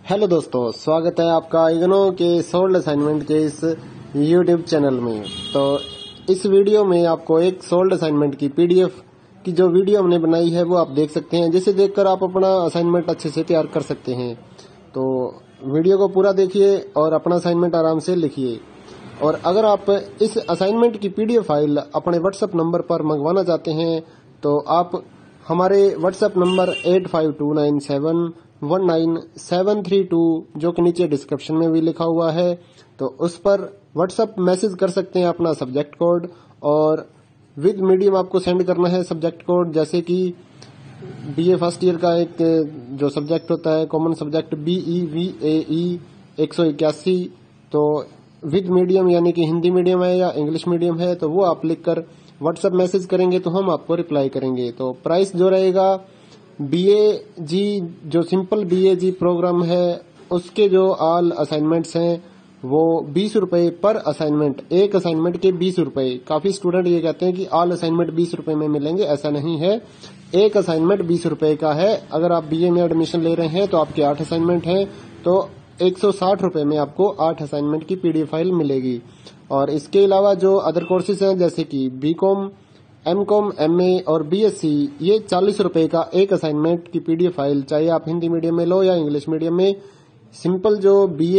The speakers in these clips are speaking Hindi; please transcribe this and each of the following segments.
हेलो दोस्तों, स्वागत है आपका इग्नो के सोल्ड असाइनमेंट के इस यूट्यूब चैनल में। तो इस वीडियो में आपको एक सोल्ड असाइनमेंट की पीडीएफ की जो वीडियो हमने बनाई है वो आप देख सकते हैं, जिसे देखकर आप अपना असाइनमेंट अच्छे से तैयार कर सकते हैं। तो वीडियो को पूरा देखिए और अपना असाइनमेंट आराम से लिखिए। और अगर आप इस असाइनमेंट की पीडीएफ फाइल अपने व्हाट्सएप नंबर पर मंगवाना चाहते हैं तो आप हमारे व्हाट्सएप नंबर 8529719732 जो कि नीचे डिस्क्रिप्शन में भी लिखा हुआ है, तो उस पर व्हाट्सएप मैसेज कर सकते हैं अपना सब्जेक्ट कोड, और विद मीडियम आपको सेंड करना है सब्जेक्ट कोड। जैसे कि बीए फर्स्ट ईयर का एक जो सब्जेक्ट होता है कॉमन सब्जेक्ट BEVAE 181, तो विद मीडियम यानी कि हिंदी मीडियम है या इंग्लिश मीडियम है, तो वो आप लिखकर व्हाट्सएप मैसेज करेंगे तो हम आपको रिप्लाई करेंगे। तो प्राइस जो रहेगा BAG जो सिंपल BAG प्रोग्राम है उसके जो ऑल असाइनमेंट्स हैं वो 20 रुपए पर असाइनमेंट, एक असाइनमेंट के 20 रुपए। काफी स्टूडेंट ये कहते हैं कि ऑल असाइनमेंट 20 रुपए में मिलेंगे, ऐसा नहीं है। एक असाइनमेंट 20 रुपए का है। अगर आप BA में एडमिशन ले रहे हैं तो आपके 8 असाइनमेंट हैं, तो 160 रुपए में आपको 8 असाइनमेंट की पीडीएफ फाइल मिलेगी। और इसके अलावा जो अदर कोर्सेज हैं जैसे कि BCom, MCom, MA और BSc, ये 40 रुपए का एक असाइनमेंट की पीडीएफ फाइल, चाहे आप हिंदी मीडियम में लो या इंग्लिश मीडियम में। सिंपल जो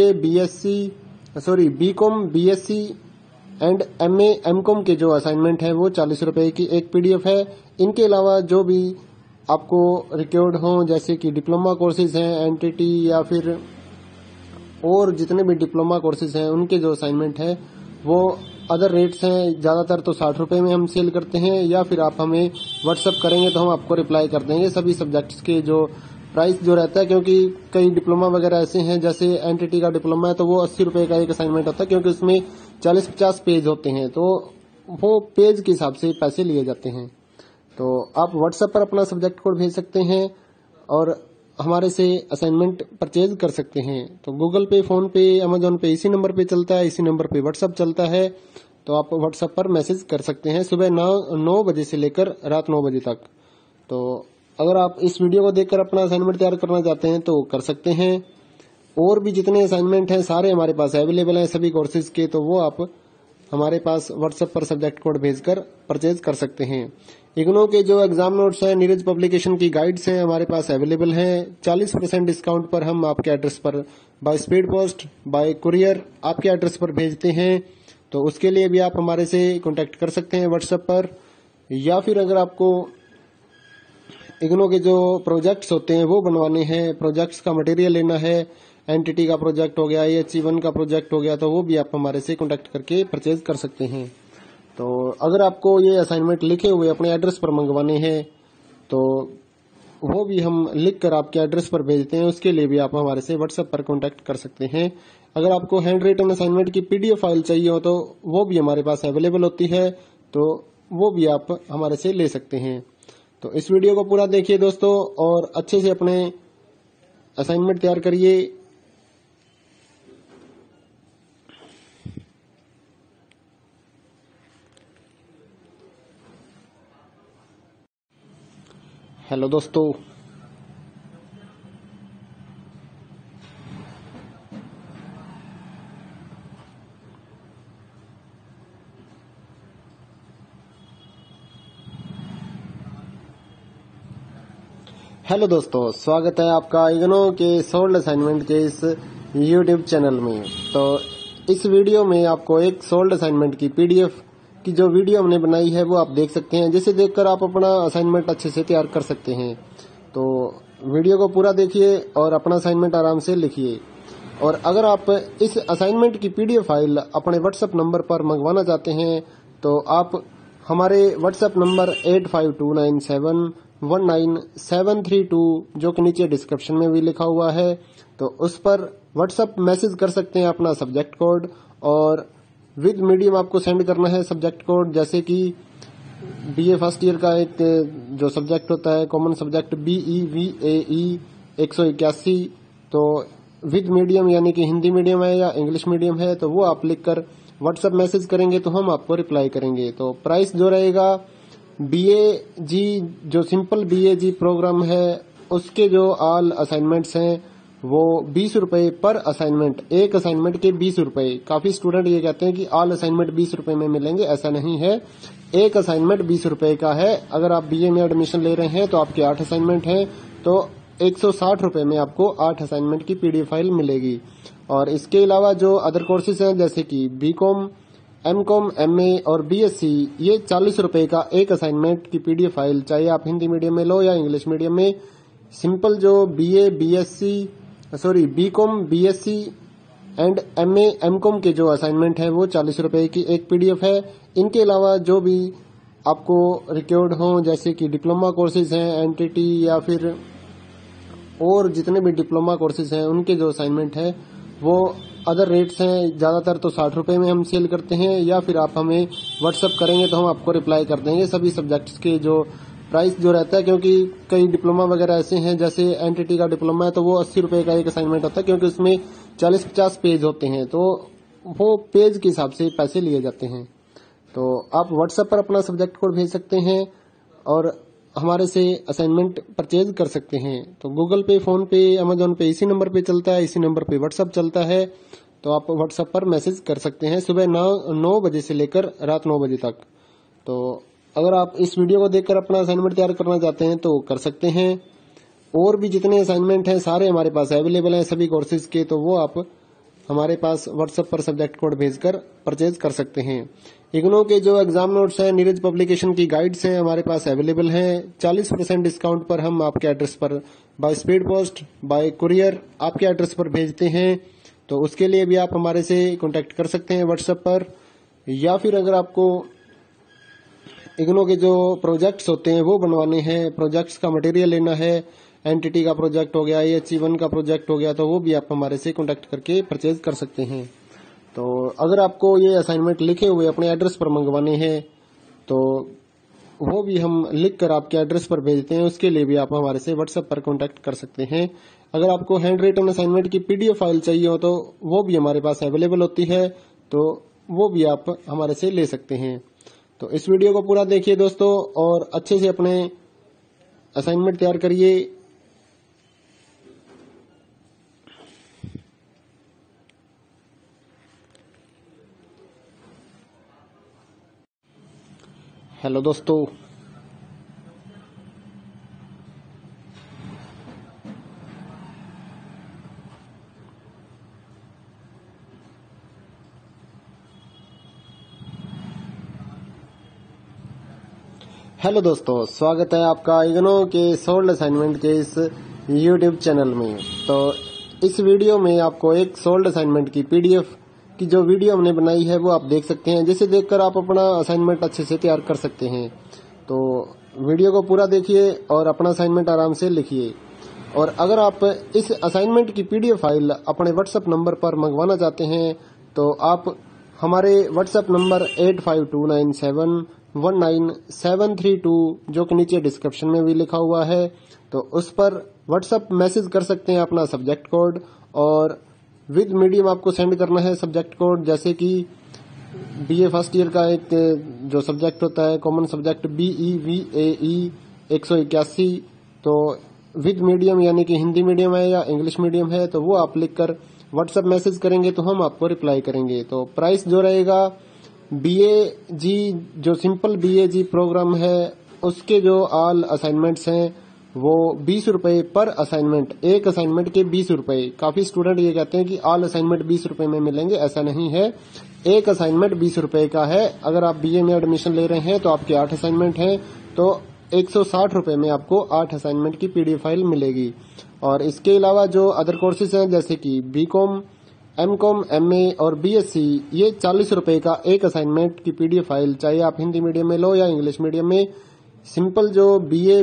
BCom, BSc and MA, MCom के जो असाइनमेंट है वो 40 रुपए की एक पीडीएफ है। इनके अलावा जो भी आपको रिक्वायर्ड हो, जैसे कि डिप्लोमा कोर्सेज हैं, एनटीटी या फिर और जितने भी डिप्लोमा कोर्सेज हैं उनके जो असाइनमेंट है वो अदर रेट्स हैं। ज्यादातर तो 60 रुपए में हम सेल करते हैं, या फिर आप हमें व्हाट्सएप करेंगे तो हम आपको रिप्लाई कर देंगे सभी सब्जेक्ट्स के जो प्राइस जो रहता है। क्योंकि कई डिप्लोमा वगैरह ऐसे हैं, जैसे एनटीटी का डिप्लोमा है तो वो 80 रुपए का एक असाइनमेंट होता है, क्योंकि उसमें 40-50 पेज होते हैं, तो वो पेज के हिसाब से पैसे लिए जाते हैं। तो आप व्हाट्सएप पर अपना सब्जेक्ट कोड भेज सकते हैं और हमारे से असाइनमेंट परचेज कर सकते हैं। तो गूगल पे, फोन पे, अमेजोन पे इसी नंबर पे चलता है, इसी नंबर पे व्हाट्सएप चलता है। तो आप व्हाट्सएप पर मैसेज कर सकते हैं सुबह 9 बजे से लेकर रात 9 बजे तक। तो अगर आप इस वीडियो को देखकर अपना असाइनमेंट तैयार करना चाहते हैं तो कर सकते हैं। और भी जितने असाइनमेंट हैं सारे हमारे पास अवेलेबल हैं सभी कोर्सेज के, तो वो आप हमारे पास व्हाट्सएप पर सब्जेक्ट कोड भेजकर परचेज कर सकते हैं। इग्नो के जो एग्जाम नोट्स हैं, नीरज पब्लिकेशन की गाइड्स हैं हमारे पास अवेलेबल हैं। 40% डिस्काउंट पर हम आपके एड्रेस पर by speed post, by courier आपके एड्रेस पर भेजते हैं। तो उसके लिए भी आप हमारे से कांटेक्ट कर सकते हैं व्हाट्सएप पर। या फिर अगर आपको इग्नो के जो प्रोजेक्ट्स होते हैं वो बनवाने हैं, प्रोजेक्ट्स का मटेरियल लेना है, एनटीटी का प्रोजेक्ट हो गया, HE1 का प्रोजेक्ट हो गया, तो वो भी आप हमारे से कांटेक्ट करके परचेज कर सकते हैं। तो अगर आपको ये असाइनमेंट लिखे हुए अपने एड्रेस पर मंगवाने हैं तो वो भी हम लिखकर आपके एड्रेस पर भेजते हैं, उसके लिए भी आप हमारे से व्हाट्सएप पर कांटेक्ट कर सकते हैं। अगर आपको हैंड रिटन असाइनमेंट की पीडीएफ फाइल चाहिए हो तो वो भी हमारे पास अवेलेबल होती है, तो वो भी आप हमारे से ले सकते हैं। तो इस वीडियो को पूरा देखिए दोस्तों और अच्छे से अपने असाइनमेंट तैयार करिए। हेलो दोस्तों, स्वागत है आपका इग्नो के सोल्ड असाइनमेंट के इस यूट्यूब चैनल में। तो इस वीडियो में आपको एक सोल्ड असाइनमेंट की पीडीएफ की जो वीडियो हमने बनाई है वो आप देख सकते हैं, जिसे देखकर आप अपना असाइनमेंट अच्छे से तैयार कर सकते हैं। तो वीडियो को पूरा देखिए और अपना असाइनमेंट आराम से लिखिए। और अगर आप इस असाइनमेंट की पीडीएफ फाइल अपने व्हाट्सएप नंबर पर मंगवाना चाहते हैं तो आप हमारे व्हाट्सएप नंबर 8529719732 जो कि नीचे डिस्क्रिप्शन में भी लिखा हुआ है, तो उस पर व्हाट्सएप मैसेज कर सकते हैं अपना सब्जेक्ट कोड, और विद मीडियम आपको सेंड करना है सब्जेक्ट कोड। जैसे कि BA फर्स्ट ईयर का एक जो सब्जेक्ट होता है कॉमन सब्जेक्ट BEVAE 181, तो विद मीडियम यानी कि हिंदी मीडियम है या इंग्लिश मीडियम है, तो वो आप लिखकर व्हाट्सएप मैसेज करेंगे तो हम आपको रिप्लाई करेंगे। तो प्राइस जो रहेगा BAG जो सिंपल BAG प्रोग्राम है उसके जो ऑल असाइनमेंट्स हैं वो 20 रुपए पर असाइनमेंट, एक असाइनमेंट के 20 रुपए। काफी स्टूडेंट ये कहते हैं कि ऑल असाइनमेंट 20 रुपए में मिलेंगे, ऐसा नहीं है। एक असाइनमेंट 20 रुपए का है। अगर आप बीए में एडमिशन ले रहे हैं तो आपके 8 असाइनमेंट हैं, तो 160 रुपए में आपको 8 असाइनमेंट की पीडीएफ फाइल मिलेगी। और इसके अलावा जो अदर कोर्सेज हैं जैसे कि बीकॉम, एमकॉम, एमए और बीएससी, ये 40 रुपए का एक असाइनमेंट की पीडीएफ फाइल, चाहे आप हिंदी मीडियम में लो या इंग्लिश मीडियम में। सिंपल जो BCom, BSc and MA, MCom के जो असाइनमेंट है वो 40 रुपए की एक पीडीएफ है। इनके अलावा जो भी आपको रिक्वायर्ड हो जैसे कि डिप्लोमा कोर्सेज हैं, एनटीटी या फिर और जितने भी डिप्लोमा कोर्सेज हैं उनके जो असाइनमेंट है वो अदर रेट्स हैं। ज्यादातर तो 60 रुपए में हम सेल करते हैं, या फिर आप हमें व्हाट्सएप करेंगे तो हम आपको रिप्लाई कर देंगे सभी सब्जेक्ट्स के जो प्राइस जो रहता है। क्योंकि कई डिप्लोमा वगैरह ऐसे हैं, जैसे एनटीटी का डिप्लोमा है तो वो 80 रुपए का एक असाइनमेंट होता है, क्योंकि उसमें 40-50 पेज होते हैं, तो वो पेज के हिसाब से पैसे लिए जाते हैं। तो आप व्हाट्सएप पर अपना सब्जेक्ट कोड भेज सकते हैं और हमारे से असाइनमेंट परचेज कर सकते हैं। तो गूगल पे, फोन पे, अमेजोन पे इसी नंबर पे चलता है, इसी नंबर पे व्हाट्सएप चलता है। तो आप व्हाट्सएप पर मैसेज कर सकते हैं सुबह 9 बजे से लेकर रात 9 बजे तक। तो अगर आप इस वीडियो को देखकर अपना असाइनमेंट तैयार करना चाहते हैं तो कर सकते हैं। और भी जितने असाइनमेंट हैं सारे हमारे पास अवेलेबल हैं सभी कोर्सेज के, तो वो आप हमारे पास व्हाट्सएप पर सब्जेक्ट कोड भेजकर परचेज कर सकते हैं। इग्नो के जो एग्जाम नोट्स हैं, नीरज पब्लिकेशन की गाइड्स हैं हमारे पास अवेलेबल हैं। 40% डिस्काउंट पर हम आपके एड्रेस पर by speed post, by courier आपके एड्रेस पर भेजते हैं। तो उसके लिए भी आप हमारे से कांटेक्ट कर सकते हैं व्हाट्सएप पर। या फिर अगर आपको इग्नो के जो प्रोजेक्ट्स होते हैं वो बनवाने हैं, प्रोजेक्ट्स का मटेरियल लेना है, एनटीटी का प्रोजेक्ट हो गया, AHE1 का प्रोजेक्ट हो गया, तो वो भी आप हमारे से कांटेक्ट करके परचेज कर सकते हैं। तो अगर आपको ये असाइनमेंट लिखे हुए अपने एड्रेस पर मंगवाने हैं तो वो भी हम लिख कर आपके एड्रेस पर भेजते हैं, उसके लिए भी आप हमारे से व्हाट्सएप पर कांटेक्ट कर सकते हैं। अगर आपको हैंड रिटन असाइनमेंट की पीडीएफ फाइल चाहिए हो तो वो भी हमारे पास अवेलेबल होती है, तो वो भी आप हमारे से ले सकते हैं। तो इस वीडियो को पूरा देखिए दोस्तों और अच्छे से अपने असाइनमेंट तैयार करिए। हेलो दोस्तों, स्वागत है आपका इग्नो के सोल्ड असाइनमेंट के इस यूट्यूब चैनल में। तो इस वीडियो में आपको एक सोल्ड असाइनमेंट की पीडीएफ की जो वीडियो हमने बनाई है वो आप देख सकते हैं, जिसे देखकर आप अपना असाइनमेंट अच्छे से तैयार कर सकते हैं। तो वीडियो को पूरा देखिए और अपना असाइनमेंट आराम से लिखिए। और अगर आप इस असाइनमेंट की पीडीएफ फाइल अपने व्हाट्सएप नंबर पर मंगवाना चाहते हैं तो आप हमारे व्हाट्सएप नंबर 8529719732 जो कि नीचे डिस्क्रिप्शन में भी लिखा हुआ है, तो उस पर व्हाट्सएप मैसेज कर सकते हैं अपना सब्जेक्ट कोड, और विद मीडियम आपको सेंड करना है सब्जेक्ट कोड। जैसे कि बीए फर्स्ट ईयर का एक जो सब्जेक्ट होता है कॉमन सब्जेक्ट BEVAE 181, तो विद मीडियम यानी कि हिंदी मीडियम है या इंग्लिश मीडियम है, तो वो आप लिखकर व्हाट्सएप मैसेज करेंगे तो हम आपको रिप्लाई करेंगे। तो प्राइस जो रहेगा BAG जो सिंपल BAG प्रोग्राम है उसके जो ऑल असाइनमेंट्स हैं वो 20 रुपए पर असाइनमेंट, एक असाइनमेंट के 20 रुपए। काफी स्टूडेंट ये कहते हैं कि ऑल असाइनमेंट 20 रुपए में मिलेंगे, ऐसा नहीं है। एक असाइनमेंट 20 रुपए का है। अगर आप बीए में एडमिशन ले रहे हैं तो आपके 8 असाइनमेंट हैं, तो 160 रुपए में आपको 8 असाइनमेंट की पीडीएफ फाइल मिलेगी। और इसके अलावा जो अदर कोर्सेज हैं जैसे कि बीकॉम, एमकॉम, एमए और बीएससी, ये 40 रुपए का एक असाइनमेंट की पीडीएफ फाइल, चाहे आप हिंदी मीडियम में लो या इंग्लिश मीडियम में। सिंपल जो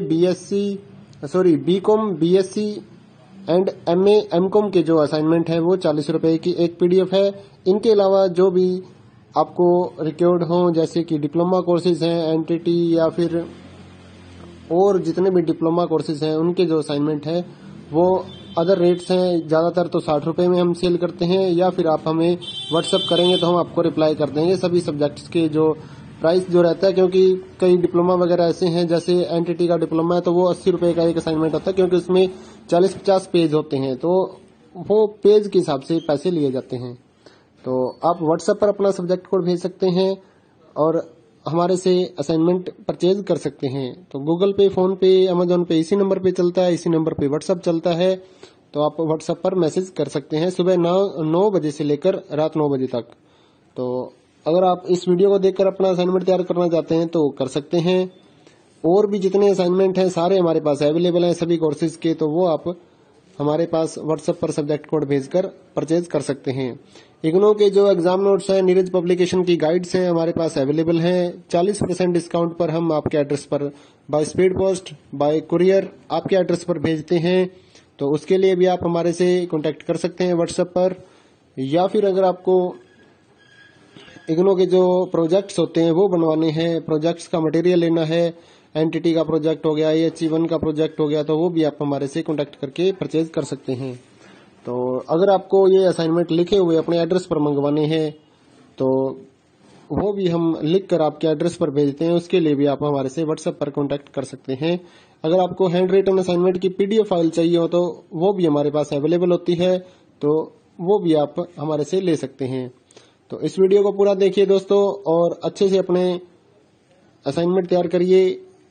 BCom, BSc and MA, MCom के जो असाइनमेंट है वो 40 रुपए की एक पीडीएफ है। इनके अलावा जो भी आपको रिक्वायर्ड हो जैसे कि डिप्लोमा कोर्सेज हैं, एनटीटी या फिर और जितने भी डिप्लोमा कोर्सेज हैं उनके जो असाइनमेंट है वो अदर रेट्स हैं। ज्यादातर तो 60 रुपए में हम सेल करते हैं, या फिर आप हमें व्हाट्सएप करेंगे तो हम आपको रिप्लाई कर देंगे सभी सब्जेक्ट्स के जो प्राइस जो रहता है। क्योंकि कई डिप्लोमा वगैरह ऐसे हैं, जैसे एनटीटी का डिप्लोमा है तो वो 80 रुपए का एक असाइनमेंट होता है, क्योंकि उसमें 40-50 पेज होते हैं, तो वो पेज के हिसाब से पैसे लिए जाते हैं। तो आप व्हाट्सएप पर अपना सब्जेक्ट कोड भेज सकते हैं और हमारे से असाइनमेंट परचेज कर सकते हैं। तो गूगल पे, फोन पे, अमेजोन पे इसी नंबर पे चलता है, इसी नंबर पे व्हाट्सएप चलता है। तो आप व्हाट्सएप पर मैसेज कर सकते हैं सुबह 9 बजे से लेकर रात 9 बजे तक। तो अगर आप इस वीडियो को देखकर अपना असाइनमेंट तैयार करना चाहते हैं तो कर सकते हैं। और भी जितने असाइनमेंट हैं सारे हमारे पास अवेलेबल हैं सभी कोर्सेज के, तो वो आप हमारे पास व्हाट्सएप पर सब्जेक्ट कोड भेजकर परचेज कर सकते हैं। इग्नो के जो एग्जाम नोट्स हैं, नीरज पब्लिकेशन की गाइड्स हैं हमारे पास अवेलेबल हैं। 40% डिस्काउंट पर हम आपके एड्रेस पर by speed post, by courier आपके एड्रेस पर भेजते हैं। तो उसके लिए भी आप हमारे से कांटेक्ट कर सकते हैं व्हाट्सएप पर। या फिर अगर आपको इग्नो के जो प्रोजेक्ट्स होते हैं वो बनवाने हैं, प्रोजेक्ट्स का मटेरियल लेना है, एनटीटी का प्रोजेक्ट हो गया, AHE1 का प्रोजेक्ट हो गया, तो वो भी आप हमारे से कांटेक्ट करके परचेज कर सकते हैं। तो अगर आपको ये असाइनमेंट लिखे हुए अपने एड्रेस पर मंगवाने हैं तो वो भी हम लिख कर आपके एड्रेस पर भेजते हैं। उसके लिए भी आप हमारे से व्हाट्सएप पर कांटेक्ट कर सकते हैं। अगर आपको हैंड रिटन असाइनमेंट की PDF फाइल चाहिए हो तो वो भी हमारे पास अवेलेबल होती है, तो वो भी आप हमारे से ले सकते हैं। तो इस वीडियो को पूरा देखिए दोस्तों और अच्छे से अपने असाइनमेंट तैयार करिए।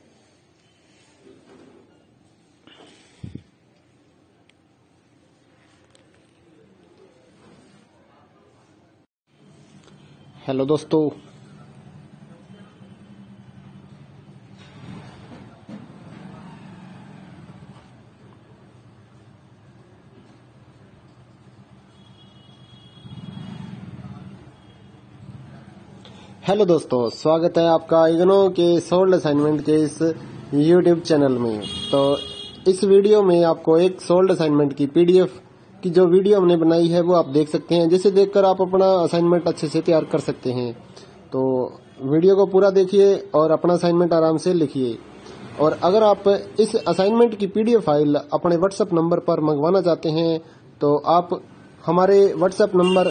हेलो दोस्तों, स्वागत है आपका इग्नो के सोल्ड असाइनमेंट के इस YouTube चैनल में। तो इस वीडियो में आपको एक सोल्ड असाइनमेंट की PDF की जो वीडियो हमने बनाई है वो आप देख सकते हैं, जिसे देखकर आप अपना असाइनमेंट अच्छे से तैयार कर सकते हैं। तो वीडियो को पूरा देखिए और अपना असाइनमेंट आराम से लिखिए। और अगर आप इस असाइनमेंट की PDF फाइल अपने व्हाट्सएप नंबर पर मंगवाना चाहते हैं तो आप हमारे व्हाट्सएप नंबर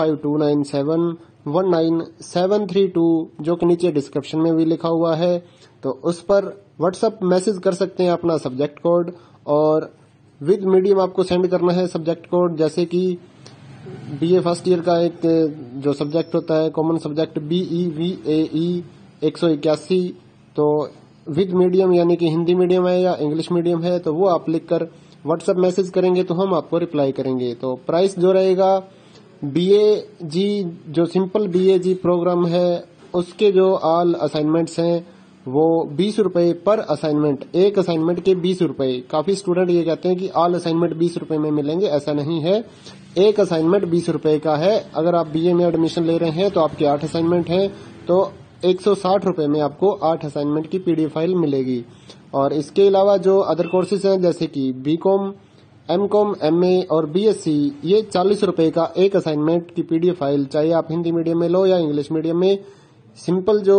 8529719732 जो कि नीचे डिस्क्रिप्शन में भी लिखा हुआ है, तो उस पर व्हाट्सएप मैसेज कर सकते हैं अपना सब्जेक्ट कोड। और विद मीडियम आपको सेंड करना है सब्जेक्ट कोड, जैसे कि BA फर्स्ट ईयर का एक जो सब्जेक्ट होता है कॉमन सब्जेक्ट BEVAE 181, तो विद मीडियम यानी कि हिंदी मीडियम है या इंग्लिश मीडियम है, तो वो आप लिखकर व्हाट्सएप मैसेज करेंगे तो हम आपको रिप्लाई करेंगे। तो प्राइस जो रहेगा BAG जो सिंपल BAG प्रोग्राम है उसके जो ऑल असाइनमेंट्स हैं वो 20 रुपए पर असाइनमेंट, एक असाइनमेंट के 20 रुपए। काफी स्टूडेंट ये कहते हैं कि ऑल असाइनमेंट 20 रुपए में मिलेंगे, ऐसा नहीं है। एक असाइनमेंट 20 रुपए का है। अगर आप BA में एडमिशन ले रहे हैं तो आपके 8 असाइनमेंट हैं, तो 160 रुपए में आपको 8 असाइनमेंट की PDF फाइल मिलेगी। और इसके अलावा जो अदर कोर्सेज हैं जैसे कि BCom, MCom, MA और BSc, ये 40 रुपए का एक असाइनमेंट की PDF फाइल, चाहे आप हिंदी मीडियम में लो या इंग्लिश मीडियम में। सिंपल जो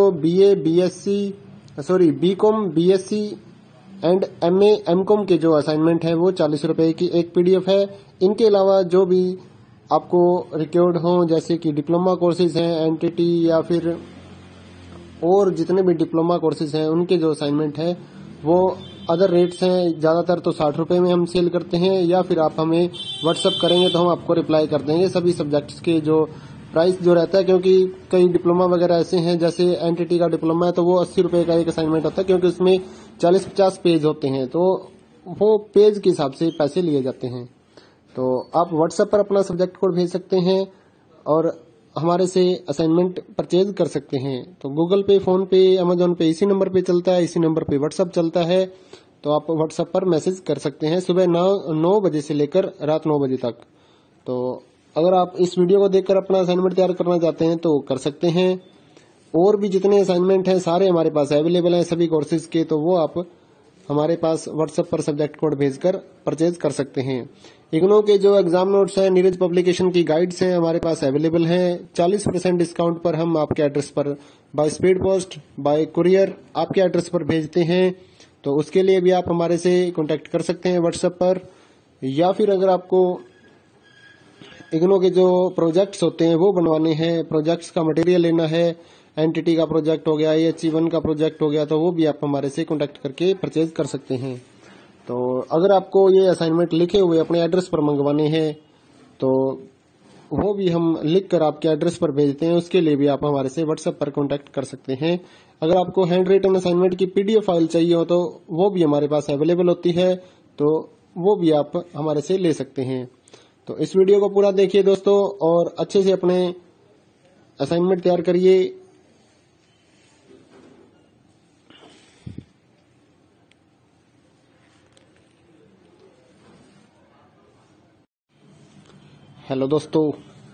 BCom, BSc and MA, MCom के जो असाइनमेंट है वो 40 रुपए की एक PDF है। इनके अलावा जो भी आपको रिक्वायर्ड हो, जैसे कि डिप्लोमा कोर्सेज हैं, एनटीटी या फिर और जितने भी डिप्लोमा कोर्सेज हैं उनके जो असाइनमेंट है वो अदर रेट्स हैं। ज्यादातर तो 60 रुपए में हम सेल करते हैं, या फिर आप हमें व्हाट्सएप करेंगे तो हम आपको रिप्लाई कर देंगे सभी सब्जेक्ट्स के जो प्राइस जो रहता है। क्योंकि कई डिप्लोमा वगैरह ऐसे हैं, जैसे एनटीटी का डिप्लोमा है तो वो 80 रुपए का एक असाइनमेंट होता है, क्योंकि उसमें 40-50 पेज होते हैं, तो वो पेज के हिसाब से पैसे लिए जाते हैं। तो आप व्हाट्सएप पर अपना सब्जेक्ट कोड भेज सकते हैं और हमारे से असाइनमेंट परचेज कर सकते हैं। तो गूगल पे, फोन पे, अमेजोन पे इसी नंबर पे चलता है, इसी नंबर पे व्हाट्सएप चलता है। तो आप व्हाट्सएप पर मैसेज कर सकते हैं सुबह 9 बजे से लेकर रात 9 बजे तक। तो अगर आप इस वीडियो को देखकर अपना असाइनमेंट तैयार करना चाहते हैं तो कर सकते हैं। और भी जितने असाइनमेंट हैं सारे हमारे पास अवेलेबल हैं सभी कोर्सेज के, तो वो आप हमारे पास व्हाट्सएप पर सब्जेक्ट कोड भेजकर परचेज कर सकते हैं। इग्नो के जो एग्जाम नोट्स हैं, नीरज पब्लिकेशन की गाइड्स हैं हमारे पास अवेलेबल हैं। 40% डिस्काउंट पर हम आपके एड्रेस पर by speed post, by courier आपके एड्रेस पर भेजते हैं। तो उसके लिए भी आप हमारे से कांटेक्ट कर सकते हैं व्हाट्सएप पर। या फिर अगर आपको इग्नो के जो प्रोजेक्ट्स होते हैं वो बनवाने हैं, प्रोजेक्ट्स का मटेरियल लेना है, एनटीटी का प्रोजेक्ट हो गया, AHE1 का प्रोजेक्ट हो गया, तो वो भी आप हमारे से कांटेक्ट करके परचेज कर सकते हैं। तो अगर आपको ये असाइनमेंट लिखे हुए अपने एड्रेस पर मंगवाने हैं तो वो भी हम लिख कर आपके एड्रेस पर भेजते हैं। उसके लिए भी आप हमारे से व्हाट्सएप पर कांटेक्ट कर सकते हैं। अगर आपको हैंड रिटन असाइनमेंट की पीडीएफ फाइल चाहिए हो तो वो भी हमारे पास अवेलेबल होती है, तो वो भी आप हमारे से ले सकते हैं। तो इस वीडियो को पूरा देखिए दोस्तों और अच्छे से अपने असाइनमेंट तैयार करिए। हेलो दोस्तों,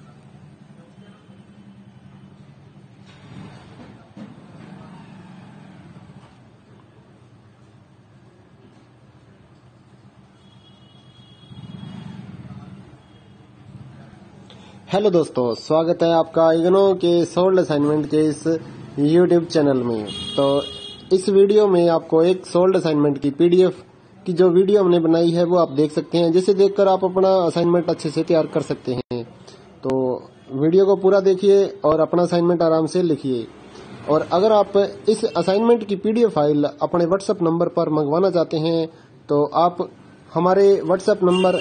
स्वागत है आपका इग्नो के सोल्ड असाइनमेंट के इस यूट्यूब चैनल में। तो इस वीडियो में आपको एक सोल्ड असाइनमेंट की पीडीएफ की जो वीडियो हमने बनाई है वो आप देख सकते हैं, जिसे देखकर आप अपना असाइनमेंट अच्छे से तैयार कर सकते हैं। तो वीडियो को पूरा देखिए और अपना असाइनमेंट आराम से लिखिए। और अगर आप इस असाइनमेंट की पीडीएफ फाइल अपने व्हाट्सएप नंबर पर मंगवाना चाहते हैं तो आप हमारे व्हाट्सएप नंबर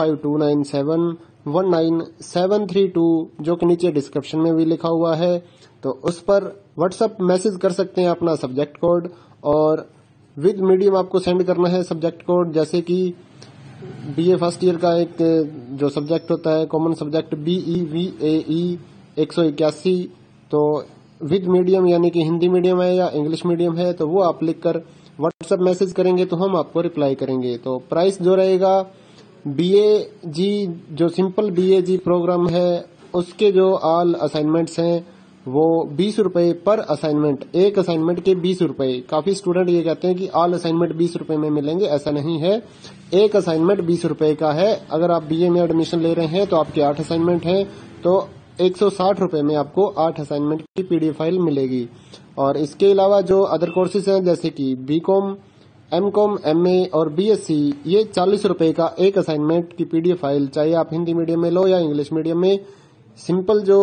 8529719732 जो कि नीचे डिस्क्रिप्शन में भी लिखा हुआ है, तो उस पर व्हाट्सएप मैसेज कर सकते हैं अपना सब्जेक्ट कोड, और विद मीडियम आपको सेंड करना है सब्जेक्ट कोड। जैसे कि बीए फर्स्ट ईयर का एक जो सब्जेक्ट होता है कॉमन सब्जेक्ट BEVAE 181, तो विद मीडियम यानी कि हिंदी मीडियम है या इंग्लिश मीडियम है तो वो आप लिखकर व्हाट्सएप मैसेज करेंगे तो हम आपको रिप्लाई करेंगे। तो प्राइस जो रहेगा BAG जो सिंपल BAG प्रोग्राम है उसके जो ऑल असाइनमेंट्स हैं वो 20 रुपए पर असाइनमेंट, एक असाइनमेंट के 20 रुपए। काफी स्टूडेंट ये कहते हैं कि ऑल असाइनमेंट 20 रुपए में मिलेंगे, ऐसा नहीं है। एक असाइनमेंट 20 रुपए का है। अगर आप BA में एडमिशन ले रहे हैं तो आपके 8 असाइनमेंट हैं तो 160 रुपए में आपको 8 असाइनमेंट की पीडीएफ फाइल मिलेगी। और इसके अलावा जो अदर कोर्सेज हैं जैसे कि BCom, MCom, MA और BSc, ये 40 रुपए का एक असाइनमेंट की पीडीएफ फाइल, चाहे आप हिंदी मीडियम में लो या इंग्लिश मीडियम में। सिंपल जो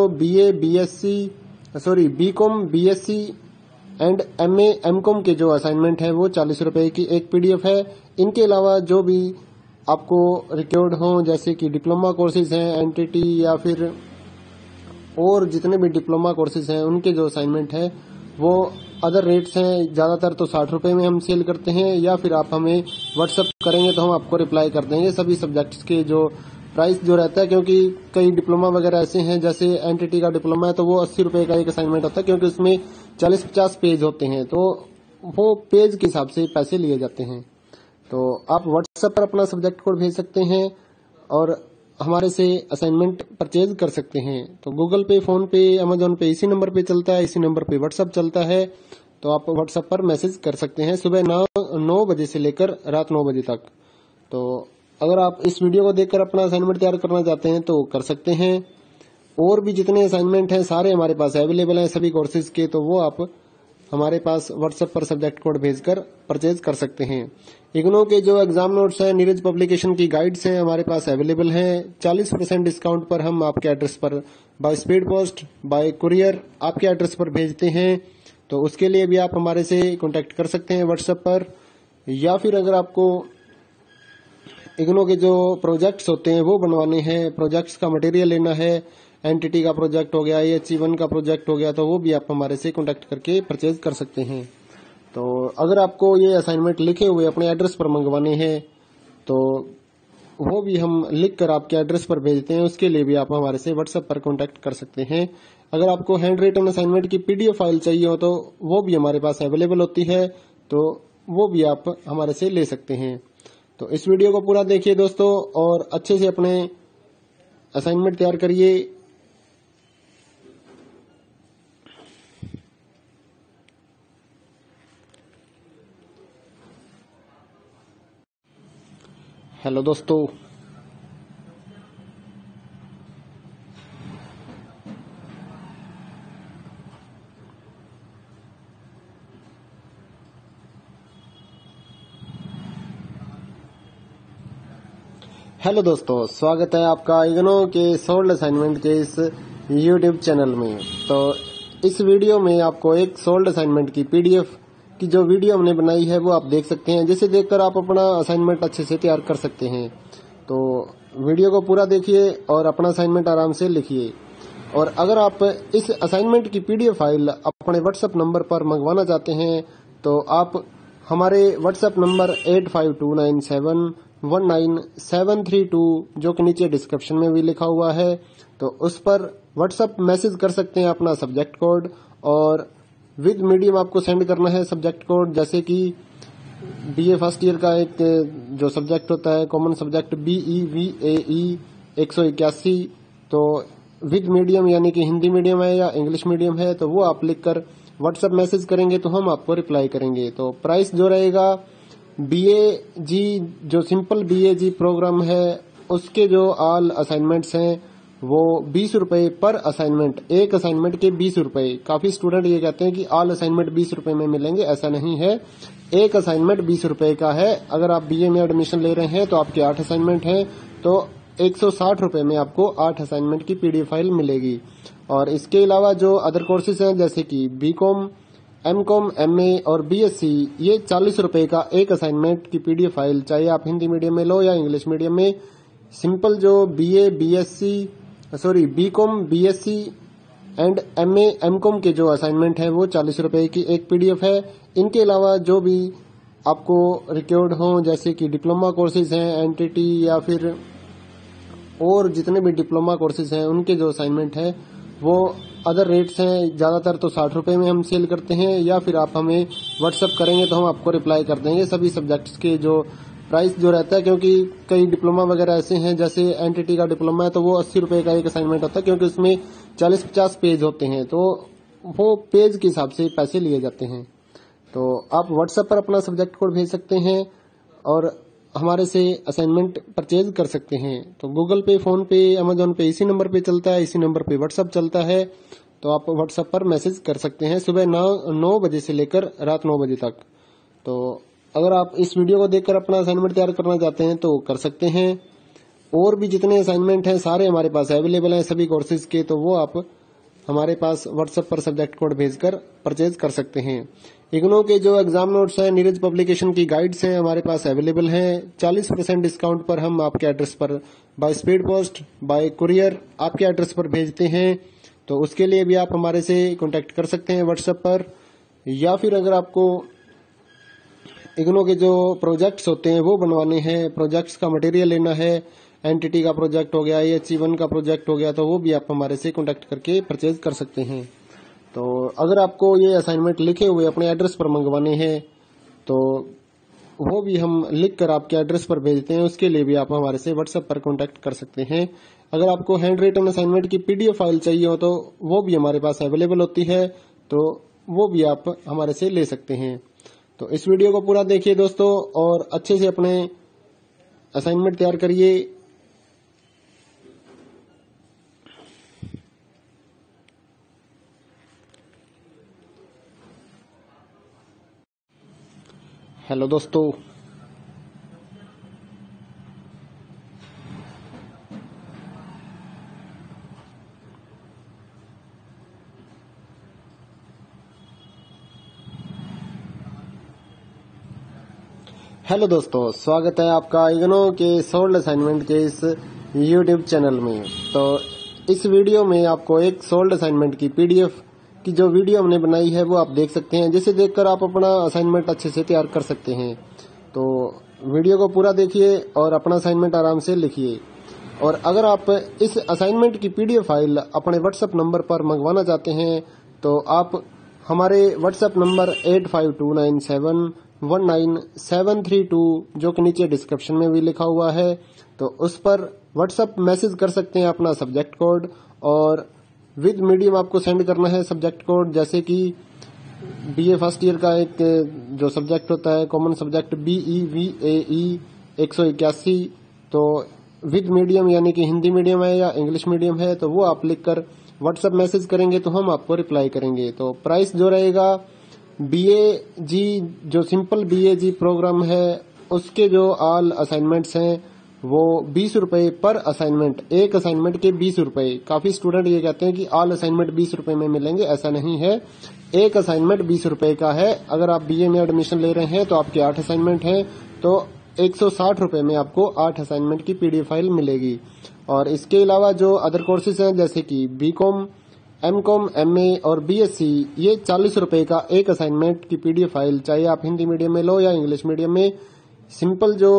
BCom, BSc and MA, MCom के जो असाइनमेंट है वो 40 रुपए की एक पीडीएफ है। इनके अलावा जो भी आपको रिक्वायर्ड हो जैसे कि डिप्लोमा कोर्सेज हैं, एनटीटी या फिर और जितने भी डिप्लोमा कोर्सेज हैं उनके जो असाइनमेंट है वो अदर रेट्स हैं। ज्यादातर तो 60 रुपए में हम सेल करते हैं, या फिर आप हमें व्हाट्सएप करेंगे तो हम आपको रिप्लाई कर देंगे सभी सब्जेक्ट्स के जो प्राइस जो रहता है। क्योंकि कई डिप्लोमा वगैरह ऐसे हैं, जैसे एनटीटी का डिप्लोमा है तो वो 80 रुपए का एक असाइनमेंट होता है, क्योंकि उसमें 40-50 पेज होते हैं तो वो पेज के हिसाब से पैसे लिए जाते हैं। तो आप व्हाट्सएप पर अपना सब्जेक्ट कोड भेज सकते हैं और हमारे से असाइनमेंट परचेज कर सकते हैं। तो गूगल पे, फोन पे, अमेजोन पे इसी नंबर पे चलता है, इसी नंबर पे व्हाट्सएप चलता है। तो आप व्हाट्सएप पर मैसेज कर सकते हैं सुबह 9 बजे से लेकर रात 9 बजे तक। तो अगर आप इस वीडियो को देखकर अपना असाइनमेंट तैयार करना चाहते हैं तो कर सकते हैं। और भी जितने असाइनमेंट हैं सारे हमारे पास अवेलेबल हैं सभी कोर्सेज के, तो वो आप हमारे पास व्हाट्सएप पर सब्जेक्ट कोड भेजकर परचेज कर सकते हैं। इग्नो के जो एग्जाम नोट्स हैं, नीरज पब्लिकेशन की गाइड्स हैं हमारे पास अवेलेबल हैं। 40% डिस्काउंट पर हम आपके एड्रेस पर by speed post, by courier आपके एड्रेस पर भेजते हैं। तो उसके लिए भी आप हमारे से कांटेक्ट कर सकते हैं व्हाट्सएप पर। या फिर अगर आपको इग्नो के जो प्रोजेक्ट्स होते हैं वो बनवाने हैं, प्रोजेक्ट्स का मटेरियल लेना है, एनटीटी का प्रोजेक्ट हो गया, AHE1 का प्रोजेक्ट हो गया, तो वो भी आप हमारे से कांटेक्ट करके परचेज कर सकते हैं। तो अगर आपको ये असाइनमेंट लिखे हुए अपने एड्रेस पर मंगवाने हैं तो वो भी हम लिख कर आपके एड्रेस पर भेजते हैं। उसके लिए भी आप हमारे से व्हाट्सएप पर कांटेक्ट कर सकते हैं। अगर आपको हैंड रिटन असाइनमेंट की पीडीएफ फाइल चाहिए हो तो वो भी हमारे पास अवेलेबल होती है, तो वो भी आप हमारे से ले सकते हैं। तो इस वीडियो को पूरा देखिए दोस्तों और अच्छे से अपने असाइनमेंट तैयार करिए। हेलो दोस्तों, स्वागत है आपका इग्नो के सोल्ड असाइनमेंट के इस यूट्यूब चैनल में। तो इस वीडियो में आपको एक सोल्ड असाइनमेंट की पीडीएफ की जो वीडियो हमने बनाई है वो आप देख सकते हैं, जिसे देखकर आप अपना असाइनमेंट अच्छे से तैयार कर सकते हैं। तो वीडियो को पूरा देखिए और अपना असाइनमेंट आराम से लिखिए। और अगर आप इस असाइनमेंट की पीडीएफ फाइल अपने व्हाट्सएप नंबर पर मंगवाना चाहते हैं तो आप हमारे व्हाट्सएप नंबर 8529719732 जो कि नीचे डिस्क्रिप्शन में भी लिखा हुआ है, तो उस पर व्हाट्सएप मैसेज कर सकते हैं अपना सब्जेक्ट कोड, और विद मीडियम आपको सेंड करना है सब्जेक्ट कोड। जैसे कि बीए फर्स्ट ईयर का एक जो सब्जेक्ट होता है कॉमन सब्जेक्ट BEVAE 181, तो विद मीडियम यानी कि हिंदी मीडियम है या इंग्लिश मीडियम है, तो वो आप लिखकर व्हाट्सएप मैसेज करेंगे तो हम आपको रिप्लाई करेंगे। तो प्राइस जो रहेगा BAG जो सिंपल BAG प्रोग्राम है उसके जो ऑल असाइनमेंट्स हैं वो 20 रुपए पर असाइनमेंट, एक असाइनमेंट के 20 रुपए। काफी स्टूडेंट ये कहते हैं कि ऑल असाइनमेंट 20 रुपए में मिलेंगे, ऐसा नहीं है। एक असाइनमेंट 20 रुपए का है। अगर आप BA में एडमिशन ले रहे हैं तो आपके 8 असाइनमेंट हैं, तो 160 रुपए में आपको 8 असाइनमेंट की पीडीएफ फाइल मिलेगी। और इसके अलावा जो अदर कोर्सेज हैं जैसे कि BCom, MCom, MA और BSc, ये 40 रुपए का एक असाइनमेंट की पीडीएफ फाइल, चाहे आप हिंदी मीडियम में लो या इंग्लिश मीडियम में। सिंपल जो BCom, BSc and MA, MCom के जो असाइनमेंट है वो 40 रुपए की एक पीडीएफ है। इनके अलावा जो भी आपको रिक्वायर्ड हो जैसे कि डिप्लोमा कोर्सेज हैं, एनटीटी या फिर और जितने भी डिप्लोमा कोर्सेज हैं उनके जो असाइनमेंट है वो अदर रेट्स हैं। ज्यादातर तो 60 रुपए में हम सेल करते हैं, या फिर आप हमें व्हाट्सएप करेंगे तो हम आपको रिप्लाई कर देंगे सभी सब्जेक्ट्स के जो प्राइस जो रहता है। क्योंकि कई डिप्लोमा वगैरह ऐसे हैं, जैसे एनटीटी का डिप्लोमा है तो वो 80 रुपए का एक असाइनमेंट होता है, क्योंकि उसमें 40-50 पेज होते हैं, तो वो पेज के हिसाब से पैसे लिए जाते हैं। तो आप व्हाट्सएप पर अपना सब्जेक्ट कोड भेज सकते हैं और हमारे से असाइनमेंट परचेज कर सकते हैं। तो गूगल पे, फोन पे, अमेजोन पे इसी नंबर पे चलता है, इसी नंबर पे व्हाट्सएप चलता है। तो आप व्हाट्सएप पर मैसेज कर सकते हैं सुबह 9 बजे से लेकर रात 9 बजे तक। तो अगर आप इस वीडियो को देखकर अपना असाइनमेंट तैयार करना चाहते हैं तो कर सकते हैं। और भी जितने असाइनमेंट हैं सारे हमारे पास अवेलेबल हैं सभी कोर्सेज के, तो वो आप हमारे पास व्हाट्सएप पर सब्जेक्ट कोड भेजकर परचेज कर सकते हैं। इग्नो के जो एग्जाम नोट्स हैं, नीरज पब्लिकेशन की गाइड्स हैं हमारे पास अवेलेबल हैं। 40% डिस्काउंट पर हम आपके एड्रेस पर by speed post, by courier आपके एड्रेस पर भेजते हैं। तो उसके लिए भी आप हमारे से कांटेक्ट कर सकते हैं व्हाट्सएप पर। या फिर अगर आपको इग्नो के जो प्रोजेक्ट्स होते हैं वो बनवाने हैं, प्रोजेक्ट्स का मटेरियल लेना है, एनटीटी का प्रोजेक्ट हो गया, HE1 का प्रोजेक्ट हो गया, तो वो भी आप हमारे से कांटेक्ट करके परचेज कर सकते हैं। तो अगर आपको ये असाइनमेंट लिखे हुए अपने एड्रेस पर मंगवाने हैं तो वो भी हम लिख कर आपके एड्रेस पर भेजते हैं, उसके लिए भी आप हमारे से व्हाट्सएप पर कांटेक्ट कर सकते हैं। अगर आपको हैंड रिटन असाइनमेंट की पीडीएफ फाइल चाहिए हो तो वो भी हमारे पास अवेलेबल होती है, तो वो भी आप हमारे से ले सकते हैं। तो इस वीडियो को पूरा देखिए दोस्तों और अच्छे से अपने असाइनमेंट तैयार करिए। हेलो दोस्तों, स्वागत है आपका इग्नो के सोल्ड असाइनमेंट के इस यूट्यूब चैनल में। तो इस वीडियो में आपको एक सोल्ड असाइनमेंट की पीडीएफ की जो वीडियो हमने बनाई है वो आप देख सकते हैं, जिसे देखकर आप अपना असाइनमेंट अच्छे से तैयार कर सकते हैं। तो वीडियो को पूरा देखिए और अपना असाइनमेंट आराम से लिखिए। और अगर आप इस असाइनमेंट की पीडीएफ फाइल अपने व्हाट्सएप नंबर पर मंगवाना चाहते हैं तो आप हमारे व्हाट्सएप नंबर 8529719732 जो कि नीचे डिस्क्रिप्शन में भी लिखा हुआ है, तो उस पर व्हाट्सएप मैसेज कर सकते हैं अपना सब्जेक्ट कोड, और विद मीडियम आपको सेंड करना है सब्जेक्ट कोड। जैसे कि BA फर्स्ट ईयर का एक जो सब्जेक्ट होता है कॉमन सब्जेक्ट BEVAE 181, तो विद मीडियम यानी कि हिंदी मीडियम है या इंग्लिश मीडियम है, तो वो आप लिखकर व्हाट्सएप मैसेज करेंगे तो हम आपको रिप्लाई करेंगे। तो प्राइस जो रहेगा BAG जो सिंपल BAG प्रोग्राम है उसके जो ऑल असाइनमेंट्स हैं वो 20 रुपए पर असाइनमेंट, एक असाइनमेंट के 20 रुपए। काफी स्टूडेंट ये कहते हैं कि ऑल असाइनमेंट 20 रुपए में मिलेंगे, ऐसा नहीं है। एक असाइनमेंट 20 रुपए का है। अगर आप बीए में एडमिशन ले रहे हैं तो आपके 8 असाइनमेंट हैं, तो 160 रुपए में आपको 8 असाइनमेंट की पीडीएफ फाइल मिलेगी। और इसके अलावा जो अदर कोर्सेज हैं जैसे कि बीकॉम, एमकॉम, एमए और बीएससी, ये 40 रुपए का एक असाइनमेंट की पीडीएफ फाइल, चाहे आप हिंदी मीडियम में लो या इंग्लिश मीडियम में। सिंपल जो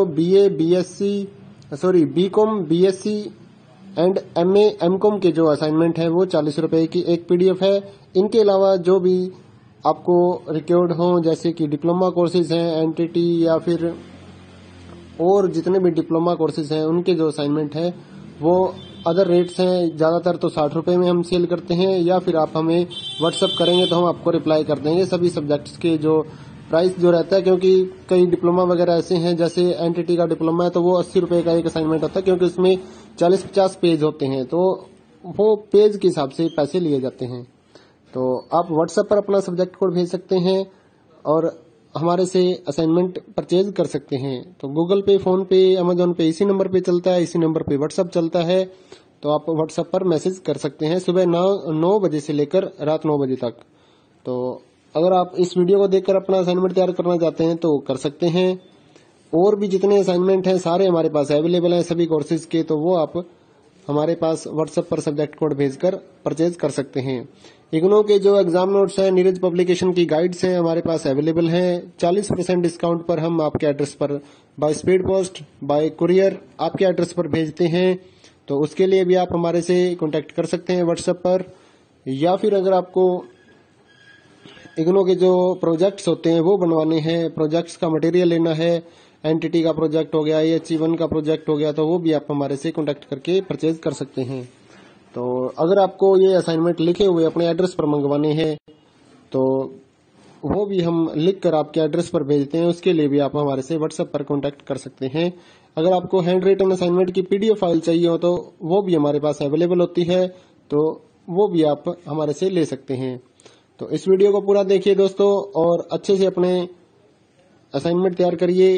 BCom, BSc and MA, MCom के जो असाइनमेंट है वो 40 रुपए की एक पीडीएफ है। इनके अलावा जो भी आपको रिक्वायर्ड हो जैसे कि डिप्लोमा कोर्सेज हैं, एनटीटी या फिर और जितने भी डिप्लोमा कोर्सेज हैं उनके जो असाइनमेंट है वो अदर रेट्स हैं। ज्यादातर तो 60 रुपए में हम सेल करते हैं, या फिर आप हमें व्हाट्सअप करेंगे तो हम आपको रिप्लाई कर देंगे सभी सब्जेक्ट्स के जो प्राइस जो रहता है। क्योंकि कई डिप्लोमा वगैरह ऐसे हैं, जैसे एनटीटी का डिप्लोमा है तो वो 80 रुपए का एक असाइनमेंट होता है, क्योंकि उसमें 40-50 पेज होते हैं, तो वो पेज के हिसाब से पैसे लिए जाते हैं। तो आप व्हाट्सएप पर अपना सब्जेक्ट कोड भेज सकते हैं और हमारे से असाइनमेंट परचेज कर सकते हैं। तो गूगल पे, फोन पे, अमेजोन पे इसी नंबर पे चलता है, इसी नंबर पे व्हाट्सएप चलता है। तो आप व्हाट्सएप पर मैसेज कर सकते हैं सुबह 9 बजे से लेकर रात 9 बजे तक। तो अगर आप इस वीडियो को देखकर अपना असाइनमेंट तैयार करना चाहते हैं तो कर सकते हैं। और भी जितने असाइनमेंट हैं सारे हमारे पास अवेलेबल हैं सभी कोर्सेज के, तो वो आप हमारे पास व्हाट्सएप पर सब्जेक्ट कोड भेजकर परचेज कर सकते हैं। इग्नो के जो एग्जाम नोट्स हैं, नीरज पब्लिकेशन की गाइड्स हैं हमारे पास अवेलेबल हैं। 40% डिस्काउंट पर हम आपके एड्रेस पर by speed post, by courier आपके एड्रेस पर भेजते हैं। तो उसके लिए भी आप हमारे से कांटेक्ट कर सकते हैं व्हाट्सएप पर। या फिर अगर आपको इग्नो के जो प्रोजेक्ट्स होते हैं वो बनवाने हैं, प्रोजेक्ट्स का मटेरियल लेना है, एनटीटी का प्रोजेक्ट हो गया, AHE1 का प्रोजेक्ट हो गया, तो वो भी आप हमारे से कांटेक्ट करके परचेज कर सकते हैं। तो अगर आपको ये असाइनमेंट लिखे हुए अपने एड्रेस पर मंगवाने हैं तो वो भी हम लिख कर आपके एड्रेस पर भेजते हैं, उसके लिए भी आप हमारे से व्हाट्सएप पर कांटेक्ट कर सकते हैं। अगर आपको हैंड रिटन असाइनमेंट की पीडीएफ फाइल चाहिए हो तो वो भी हमारे पास अवेलेबल होती है, तो वो भी आप हमारे से ले सकते हैं। तो इस वीडियो को पूरा देखिए दोस्तों और अच्छे से अपने असाइनमेंट तैयार करिए।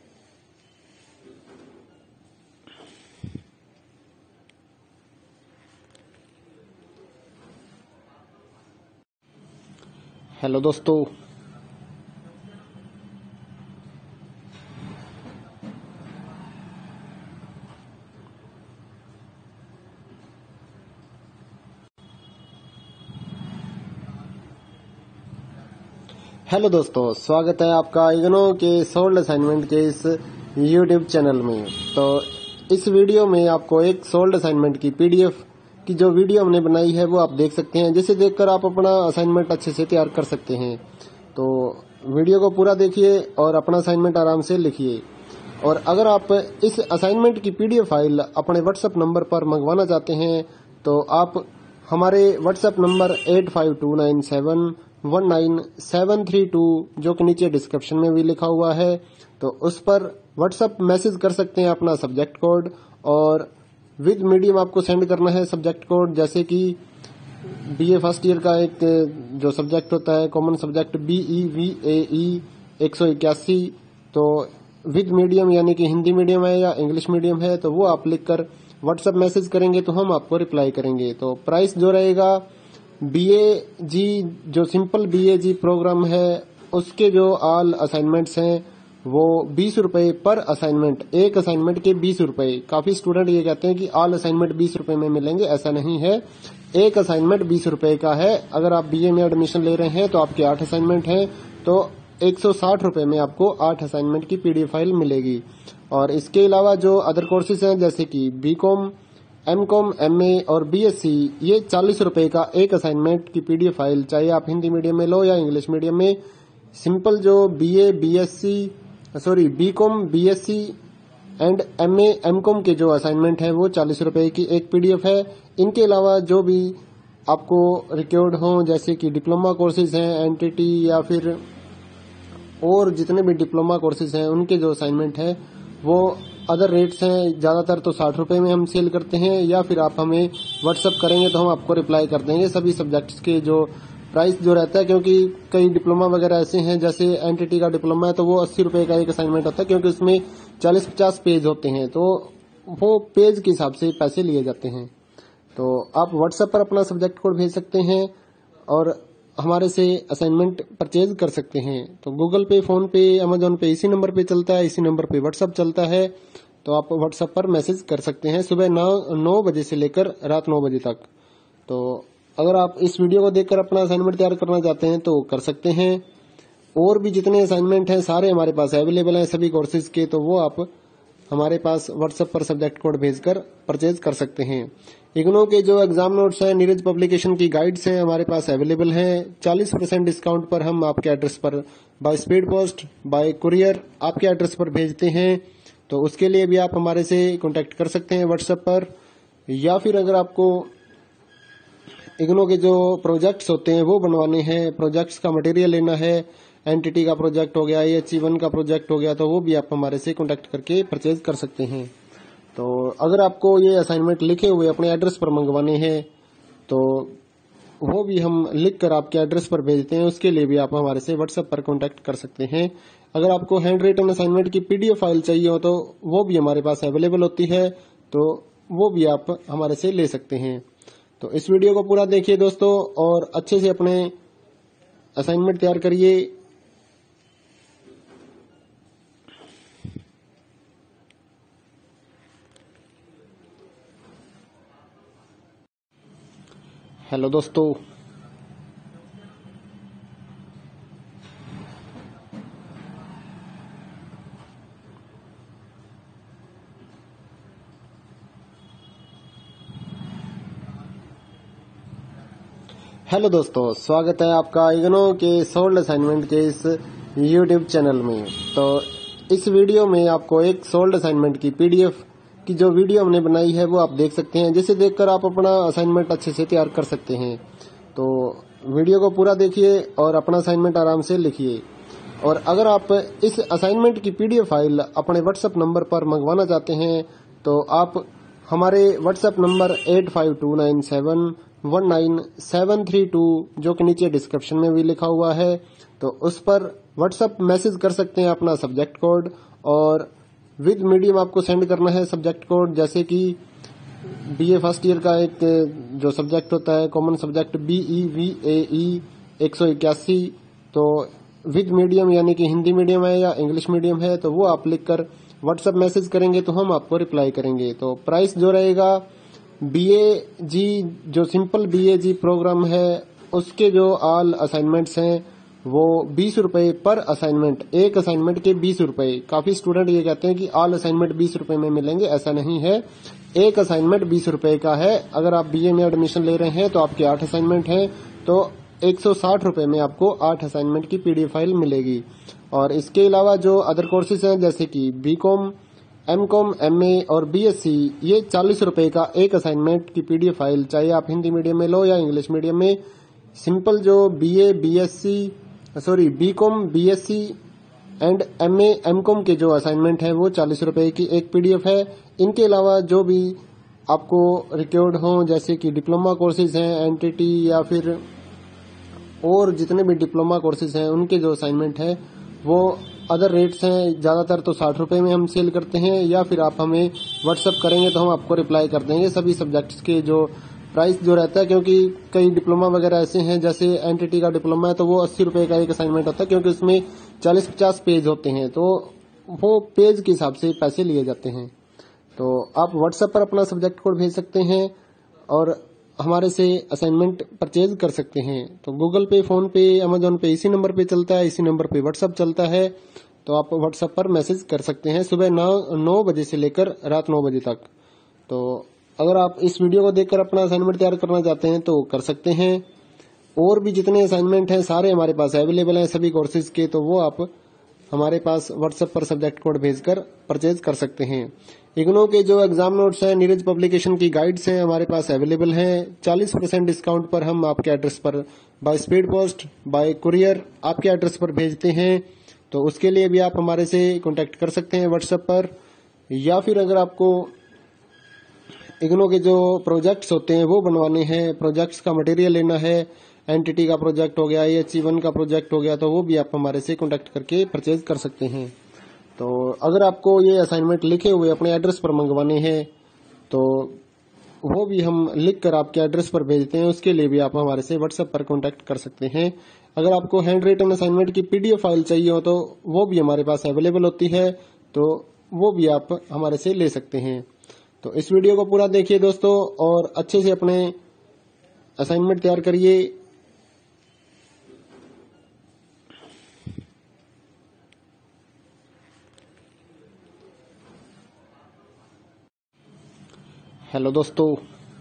हेलो दोस्तों, स्वागत है आपका इग्नो के सोल्ड असाइनमेंट के इस यूट्यूब चैनल में। तो इस वीडियो में आपको एक सोल्ड असाइनमेंट की पीडीएफ की जो वीडियो हमने बनाई है वो आप देख सकते हैं, जिसे देखकर आप अपना असाइनमेंट अच्छे से तैयार कर सकते हैं। तो वीडियो को पूरा देखिए और अपना असाइनमेंट आराम से लिखिए। और अगर आप इस असाइनमेंट की पीडीएफ फाइल अपने व्हाट्सएप नंबर पर मंगवाना चाहते हैं तो आप हमारे व्हाट्सएप नंबर 8529719732 जो कि नीचे डिस्क्रिप्शन में भी लिखा हुआ है, तो उस पर व्हाट्सएप मैसेज कर सकते हैं अपना सब्जेक्ट कोड, और विद मीडियम आपको सेंड करना है सब्जेक्ट कोड। जैसे कि बीए फर्स्ट ईयर का एक जो सब्जेक्ट होता है कॉमन सब्जेक्ट BEVAE 181, तो विद मीडियम यानी कि हिंदी मीडियम है या इंग्लिश मीडियम है, तो वो आप लिखकर व्हाट्सएप मैसेज करेंगे तो हम आपको रिप्लाई करेंगे। तो प्राइस जो रहेगा BAG जो सिंपल BAG प्रोग्राम है उसके जो ऑल असाइनमेंट्स हैं वो 20 रुपए पर असाइनमेंट, एक असाइनमेंट के 20 रुपए। काफी स्टूडेंट ये कहते हैं कि ऑल असाइनमेंट 20 रुपए में मिलेंगे, ऐसा नहीं है। एक असाइनमेंट 20 रुपए का है। अगर आप बीए में एडमिशन ले रहे हैं तो आपके 8 असाइनमेंट हैं, तो 160 रुपए में आपको 8 असाइनमेंट की पीडीएफ फाइल मिलेगी। और इसके अलावा जो अदर कोर्सेज हैं जैसे कि बीकॉम, एमकॉम, एमए और बीएससी, ये 40 रुपए का एक असाइनमेंट की पीडीएफ फाइल, चाहे आप हिंदी मीडियम में लो या इंग्लिश मीडियम में। सिंपल जो BCom, BSc and MA, MCom के जो असाइनमेंट है वो 40 रुपए की एक पीडीएफ है। इनके अलावा जो भी आपको रिक्वायर्ड हो जैसे कि डिप्लोमा कोर्सेज हैं, एनटीटी या फिर और जितने भी डिप्लोमा कोर्सेज हैं उनके जो असाइनमेंट है वो अदर रेट्स हैं। ज्यादातर तो 60 रुपए में हम सेल करते हैं, या फिर आप हमें व्हाट्सएप करेंगे तो हम आपको रिप्लाई कर देंगे सभी सब्जेक्ट्स के जो प्राइस जो रहता है। क्योंकि कई डिप्लोमा वगैरह ऐसे हैं, जैसे एनटीटी का डिप्लोमा है तो वो 80 रुपए का एक असाइनमेंट होता है, क्योंकि उसमें 40-50 पेज होते हैं, तो वो पेज के हिसाब से पैसे लिए जाते हैं। तो आप व्हाट्सएप पर अपना सब्जेक्ट कोड भेज सकते हैं और हमारे से असाइनमेंट परचेज कर सकते हैं। तो गूगल पे, फोन पे, अमेजोन पे इसी नंबर पे चलता है, इसी नंबर पे व्हाट्सएप चलता है। तो आप व्हाट्सएप पर मैसेज कर सकते हैं सुबह 9 बजे से लेकर रात 9 बजे तक। तो अगर आप इस वीडियो को देखकर अपना असाइनमेंट तैयार करना चाहते हैं तो कर सकते हैं। और भी जितने असाइनमेंट हैं सारे हमारे पास अवेलेबल हैं सभी कोर्सेज के, तो वो आप हमारे पास व्हाट्सएप पर सब्जेक्ट कोड भेजकर परचेज कर सकते हैं। इग्नो के जो एग्जाम नोट्स हैं, नीरज पब्लिकेशन की गाइड्स हैं हमारे पास अवेलेबल हैं। 40% डिस्काउंट पर हम आपके एड्रेस पर by speed post, by courier आपके एड्रेस पर भेजते हैं। तो उसके लिए भी आप हमारे से कांटेक्ट कर सकते हैं व्हाट्सएप पर। या फिर अगर आपको इग्नो के जो प्रोजेक्ट्स होते हैं वो बनवाने हैं, प्रोजेक्ट्स का मटेरियल लेना है, एनटीटी का प्रोजेक्ट हो गया, AHE1 का प्रोजेक्ट हो गया, तो वो भी आप हमारे से कांटेक्ट करके परचेज कर सकते हैं। तो अगर आपको ये असाइनमेंट लिखे हुए अपने एड्रेस पर मंगवाने हैं तो वो भी हम लिख कर आपके एड्रेस पर भेजते हैं। उसके लिए भी आप हमारे से व्हाट्सएप पर कांटेक्ट कर सकते हैं। अगर आपको हैंड रिटन असाइनमेंट की PDF फाइल चाहिए हो तो वो भी हमारे पास अवेलेबल होती है, तो वो भी आप हमारे से ले सकते हैं। तो इस वीडियो को पूरा देखिए दोस्तों और अच्छे से अपने असाइनमेंट तैयार करिए। हेलो दोस्तों, स्वागत है आपका इग्नो के सोल्ड असाइनमेंट के इस YouTube चैनल में। तो इस वीडियो में आपको एक सोल्ड असाइनमेंट की PDF की जो वीडियो हमने बनाई है वो आप देख सकते हैं, जिसे देखकर आप अपना असाइनमेंट अच्छे से तैयार कर सकते हैं। तो वीडियो को पूरा देखिए और अपना असाइनमेंट आराम से लिखिए। और अगर आप इस असाइनमेंट की PDF फाइल अपने व्हाट्सएप नंबर पर मंगवाना चाहते हैं तो आप हमारे व्हाट्सएप नंबर 8529719732 जो कि नीचे डिस्क्रिप्शन में भी लिखा हुआ है, तो उस पर व्हाट्सएप मैसेज कर सकते हैं अपना सब्जेक्ट कोड, और विद मीडियम आपको सेंड करना है सब्जेक्ट कोड। जैसे कि BA फर्स्ट ईयर का एक जो सब्जेक्ट होता है कॉमन सब्जेक्ट BEVAE 181, तो विद मीडियम यानी कि हिंदी मीडियम है या इंग्लिश मीडियम है, तो वो आप लिखकर व्हाट्सएप मैसेज करेंगे तो हम आपको रिप्लाई करेंगे। तो प्राइस जो रहेगा BAG जो सिंपल BAG प्रोग्राम है उसके जो ऑल असाइनमेंट्स हैं वो 20 रुपए पर असाइनमेंट, एक असाइनमेंट के 20 रुपए। काफी स्टूडेंट ये कहते हैं कि ऑल असाइनमेंट 20 रुपए में मिलेंगे, ऐसा नहीं है। एक असाइनमेंट 20 रुपए का है। अगर आप BA में एडमिशन ले रहे हैं तो आपके 8 असाइनमेंट हैं, तो 160 रुपए में आपको 8 असाइनमेंट की PDF फाइल मिलेगी। और इसके अलावा जो अदर कोर्सेज हैं जैसे कि BCom, MCom, MA और BSc, ये 40 रुपए का एक असाइनमेंट की PDF फाइल, चाहे आप हिंदी मीडियम में लो या इंग्लिश मीडियम में। सिंपल जो BCom, BSc and MA, MCom के जो असाइनमेंट है वो 40 रुपए की एक PDF है। इनके अलावा जो भी आपको रिक्वायर्ड हो जैसे कि डिप्लोमा कोर्सेज हैं, एनटीटी या फिर और जितने भी डिप्लोमा कोर्सेज हैं उनके जो असाइनमेंट है वो अदर रेट्स हैं। ज्यादातर तो 60 रुपए में हम सेल करते हैं, या फिर आप हमें व्हाट्सएप करेंगे तो हम आपको रिप्लाई कर देंगे सभी सब्जेक्ट्स के जो प्राइस जो रहता है। क्योंकि कई डिप्लोमा वगैरह ऐसे हैं, जैसे एनटीटी का डिप्लोमा है तो वो 80 रुपए का एक असाइनमेंट होता है, क्योंकि उसमें 40-50 पेज होते हैं, तो वो पेज के हिसाब से पैसे लिए जाते हैं। तो आप व्हाट्सएप पर अपना सब्जेक्ट कोड भेज सकते हैं और हमारे से असाइनमेंट परचेज कर सकते हैं। तो गूगल पे, फोन पे, अमेजोन पे इसी नंबर पे चलता है, इसी नंबर पे व्हाट्सएप चलता है। तो आप व्हाट्सएप पर मैसेज कर सकते हैं सुबह 9 बजे से लेकर रात 9 बजे तक। तो अगर आप इस वीडियो को देखकर अपना असाइनमेंट तैयार करना चाहते हैं तो कर सकते हैं। और भी जितने असाइनमेंट हैं सारे हमारे पास अवेलेबल हैं सभी कोर्सेज के, तो वो आप हमारे पास व्हाट्सएप पर सब्जेक्ट कोड भेजकर परचेज कर सकते हैं। इग्नो के जो एग्जाम नोट्स हैं, नीरज पब्लिकेशन की गाइड्स हैं हमारे पास अवेलेबल हैं। 40% डिस्काउंट पर हम आपके एड्रेस पर by speed post, by courier आपके एड्रेस पर भेजते हैं। तो उसके लिए भी आप हमारे से कांटेक्ट कर सकते हैं व्हाट्सएप पर। या फिर अगर आपको इग्नो के जो प्रोजेक्ट्स होते हैं वो बनवाने हैं, प्रोजेक्ट्स का मटेरियल लेना है, एनटीटी का प्रोजेक्ट हो गया, AHE1 का प्रोजेक्ट हो गया, तो वो भी आप हमारे से कांटेक्ट करके परचेज कर सकते हैं। तो अगर आपको ये असाइनमेंट लिखे हुए अपने एड्रेस पर मंगवाने हैं तो वो भी हम लिख कर आपके एड्रेस पर भेजते हैं। उसके लिए भी आप हमारे से व्हाट्सएप पर कांटेक्ट कर सकते हैं। अगर आपको हैंड रिटन असाइनमेंट की पीडीएफ फाइल चाहिए हो तो वो भी हमारे पास अवेलेबल होती है, तो वो भी आप हमारे से ले सकते हैं। तो इस वीडियो को पूरा देखिए दोस्तों और अच्छे से अपने असाइनमेंट तैयार करिए। हेलो दोस्तों,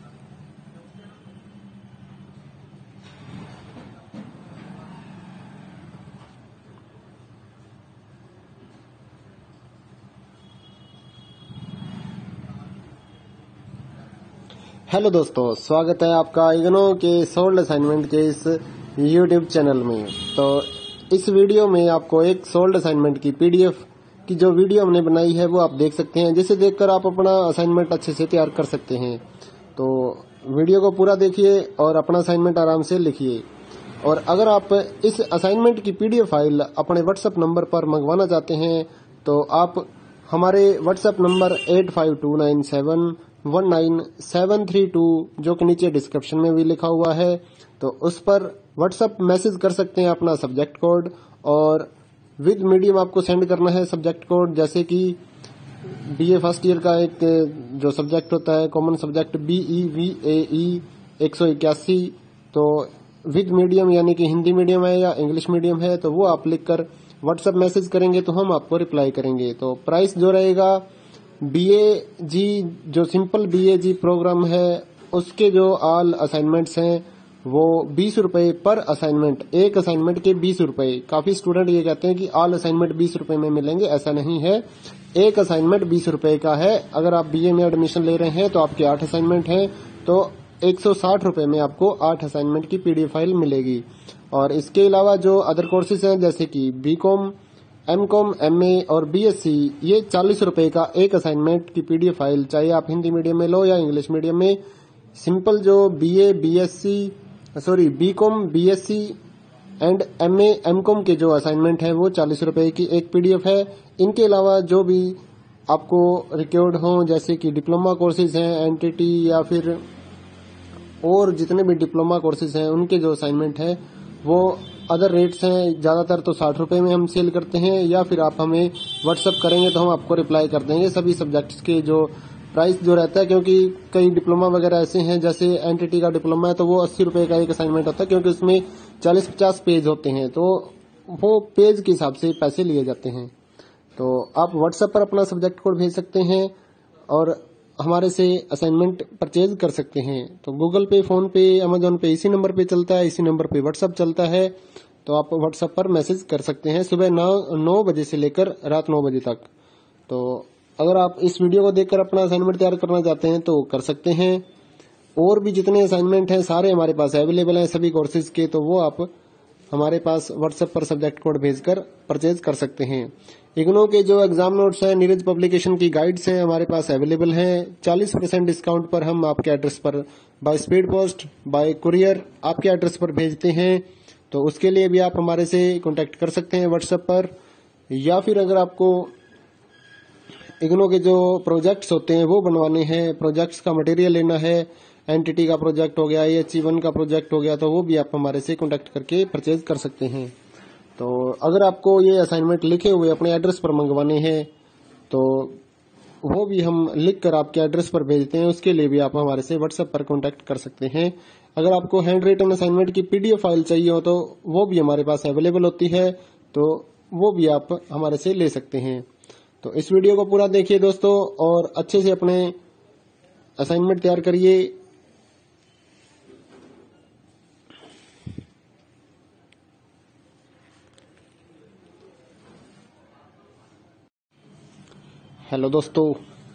स्वागत है आपका इग्नो के सोल्ड असाइनमेंट के इस यूट्यूब चैनल में। तो इस वीडियो में आपको एक सोल्ड असाइनमेंट की पीडीएफ की जो वीडियो हमने बनाई है वो आप देख सकते हैं, जिसे देखकर आप अपना असाइनमेंट अच्छे से तैयार कर सकते हैं। तो वीडियो को पूरा देखिए और अपना असाइनमेंट आराम से लिखिए। और अगर आप इस असाइनमेंट की पीडीएफ फाइल अपने व्हाट्सएप नंबर पर मंगवाना चाहते हैं तो आप हमारे व्हाट्सएप नंबर 8529719732 जो कि नीचे डिस्क्रिप्शन में भी लिखा हुआ है, तो उस पर व्हाट्सएप मैसेज कर सकते हैं अपना सब्जेक्ट कोड, और विद मीडियम आपको सेंड करना है सब्जेक्ट कोड। जैसे कि बीए फर्स्ट ईयर का एक जो सब्जेक्ट होता है कॉमन सब्जेक्ट BEVAE 181, तो विद मीडियम यानी कि हिंदी मीडियम है या इंग्लिश मीडियम है तो वो आप लिखकर व्हाट्सएप मैसेज करेंगे तो हम आपको रिप्लाई करेंगे। तो प्राइस जो रहेगा BAG जो सिंपल BAG प्रोग्राम है उसके जो ऑल असाइनमेंट्स हैं वो 20 रुपए पर असाइनमेंट, एक असाइनमेंट के 20 रुपए। काफी स्टूडेंट ये कहते हैं कि ऑल असाइनमेंट 20 रुपए में मिलेंगे, ऐसा नहीं है। एक असाइनमेंट 20 रुपए का है। अगर आप BA में एडमिशन ले रहे हैं तो आपके 8 असाइनमेंट हैं तो 160 रुपए में आपको 8 असाइनमेंट की पीडीएफ फाइल मिलेगी। और इसके अलावा जो अदर कोर्सेज हैं जैसे कि BCom, MCom, MA और BSc, ये 40 रुपए का एक असाइनमेंट की पीडीएफ फाइल, चाहे आप हिंदी मीडियम में लो या इंग्लिश मीडियम में। सिंपल जो BCom, BSc and MA, MCom के जो असाइनमेंट है वो 40 रुपए की एक पीडीएफ है। इनके अलावा जो भी आपको रिक्वायर्ड हो जैसे कि डिप्लोमा कोर्सेज हैं, NTT या फिर और जितने भी डिप्लोमा कोर्सेज हैं उनके जो असाइनमेंट है वो अदर रेट्स हैं। ज्यादातर तो 60 रुपए में हम सेल करते हैं, या फिर आप हमें व्हाट्सएप करेंगे तो हम आपको रिप्लाई कर देंगे सभी सब्जेक्ट्स के जो प्राइस जो रहता है। क्योंकि कई डिप्लोमा वगैरह ऐसे हैं, जैसे NTT का डिप्लोमा है तो वो 80 रुपए का एक असाइनमेंट होता है, क्योंकि उसमें 40-50 पेज होते हैं तो वो पेज के हिसाब से पैसे लिए जाते हैं। तो आप व्हाट्सएप पर अपना सब्जेक्ट कोड भेज सकते हैं और हमारे से असाइनमेंट परचेज कर सकते हैं। तो गूगल पे, फोन पे, अमेजोन पे इसी नंबर पे चलता है, इसी नंबर पे व्हाट्सएप चलता है। तो आप व्हाट्सएप पर मैसेज कर सकते हैं सुबह 9 बजे से लेकर रात 9 बजे तक। तो अगर आप इस वीडियो को देखकर अपना असाइनमेंट तैयार करना चाहते हैं तो कर सकते हैं। और भी जितने असाइनमेंट हैं सारे हमारे पास अवेलेबल हैं सभी कोर्सेज के, तो वो आप हमारे पास व्हाट्सएप पर सब्जेक्ट कोड भेजकर परचेज कर सकते हैं। इग्नो के जो एग्जाम नोट्स हैं, नीरज पब्लिकेशन की गाइड्स हैं हमारे पास अवेलेबल हैं। 40% डिस्काउंट पर हम आपके एड्रेस पर by speed post, by courier आपके एड्रेस पर भेजते हैं। तो उसके लिए भी आप हमारे से कांटेक्ट कर सकते हैं व्हाट्सएप पर। या फिर अगर आपको इग्नो के जो प्रोजेक्ट्स होते हैं वो बनवाने हैं, प्रोजेक्ट्स का मटेरियल लेना है, NTT का प्रोजेक्ट हो गया, AHE1 का प्रोजेक्ट हो गया, तो वो भी आप हमारे से कांटेक्ट करके परचेज कर सकते हैं। तो अगर आपको ये असाइनमेंट लिखे हुए अपने एड्रेस पर मंगवाने हैं तो वो भी हम लिख कर आपके एड्रेस पर भेजते हैं। उसके लिए भी आप हमारे से व्हाट्सएप पर कांटेक्ट कर सकते हैं। अगर आपको हैंड रिटन असाइनमेंट की पीडीएफ फाइल चाहिए हो तो वो भी हमारे पास अवेलेबल होती है, तो वो भी आप हमारे से ले सकते हैं। तो इस वीडियो को पूरा देखिए दोस्तों और अच्छे से अपने असाइनमेंट तैयार करिए। हेलो दोस्तों,